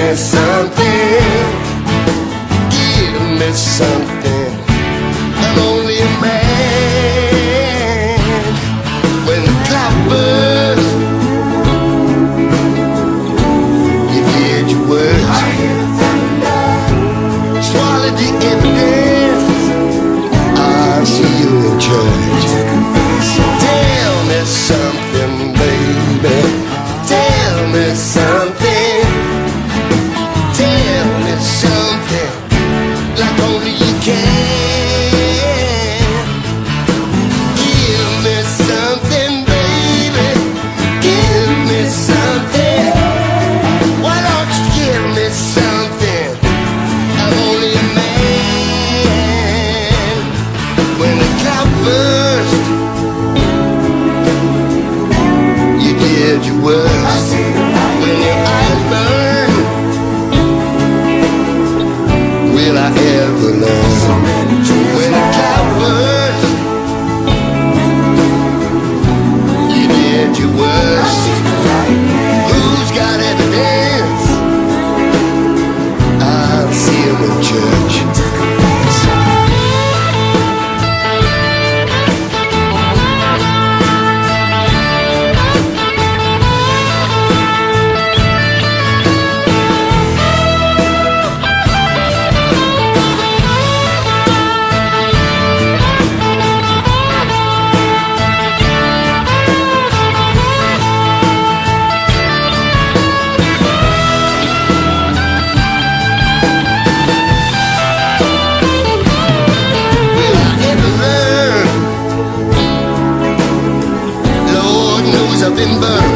me something, give me something. I'm only a man. When the clock burst, you did your worst. Swallowed the evidence. I'll see you in church. Tell me something, baby. Tell me something. Tell me something like only you can. Give me something, baby. Give me something. Why don't you give me something? I'm only a man. When the cloud burst, you did your worst. When your eyes burn, will I ever learn? When the cloud burst, you did your worst. Who's got evidence? I'll see him in church. I've been burned.